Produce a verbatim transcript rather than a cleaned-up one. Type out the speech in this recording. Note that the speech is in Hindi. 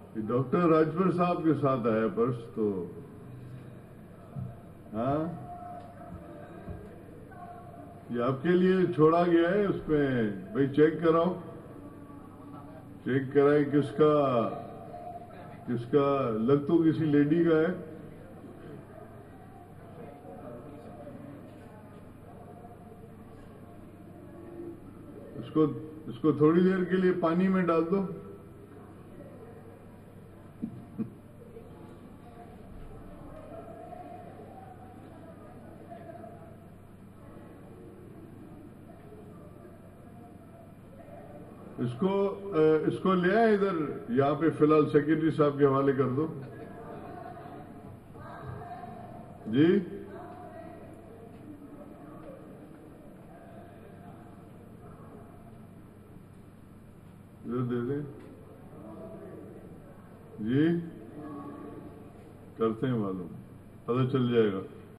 कि डॉक्टर राजभर साहब के साथ आया पर्स तो हाँ, ये आपके लिए छोड़ा गया है। उसमें भाई चेक कराओ, चेक कराए किसका किसका लग तो किसी लेडी का है। इसको इसको थोड़ी देर के लिए पानी में डाल दो। इसको इसको ले आए इधर, यहाँ पे फिलहाल सेक्रेटरी साहब के हवाले कर दो जी। इधर दे दें जी, करते हैं मालूम, पता चल जाएगा।